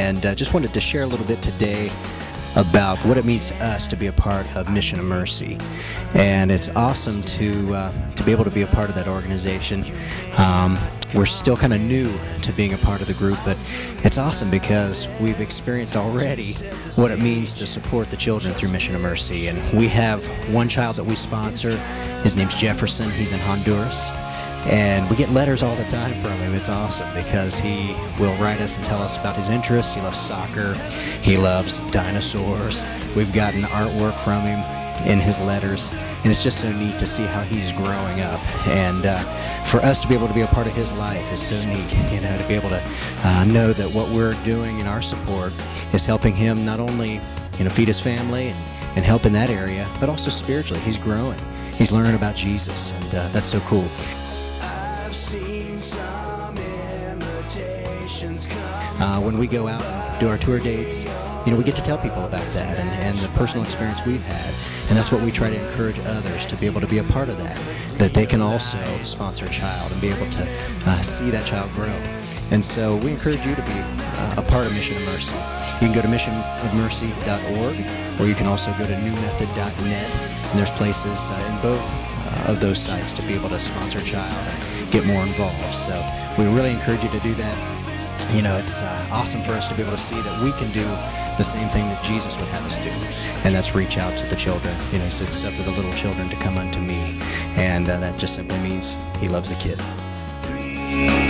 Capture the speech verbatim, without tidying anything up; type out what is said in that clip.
and uh, just wanted to share a little bit today about what it means to us to be a part of Mission of Mercy. And it's awesome to uh, to be able to be a part of that organization. Um, we're still kind of new to being a part of the group, but it's awesome because we've experienced already what it means to support the children through Mission of Mercy. And we have one child that we sponsor. His name's Jefferson. He's in Honduras. And we get letters all the time from him. It's awesome because he will write us and tell us about his interests. He loves soccer. He loves dinosaurs. We've gotten artwork from him in his letters. And it's just so neat to see how he's growing up. And uh, for us to be able to be a part of his life is so neat, you know, to be able to uh, know that what we're doing in our support is helping him not only, you know, feed his family and, and help in that area, but also spiritually. He's growing. He's learning about Jesus, and uh, that's so cool. Uh, when we go out and do our tour dates, you know, we get to tell people about that and, and the personal experience we've had. And that's what we try to encourage others to be able to be a part of that, that they can also sponsor a child and be able to uh, see that child grow. And so we encourage you to be uh, a part of Mission of Mercy. You can go to mission of mercy dot org, or you can also go to new method dot net. And there's places uh, in both uh, of those sites to be able to sponsor a child and get more involved. So we really encourage you to do that. You know, it's uh, awesome for us to be able to see that we can do the same thing that Jesus would have us do, and that's reach out to the children. You know, he said, suffer the little children to come unto me, and uh, that just simply means he loves the kids.